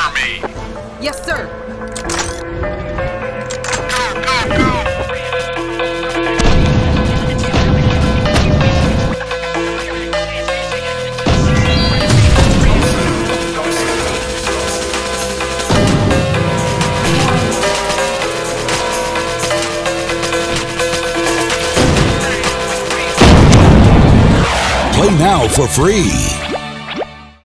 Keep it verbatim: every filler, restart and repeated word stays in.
Cover me! Yes, sir. Go, go, go! Play now for free.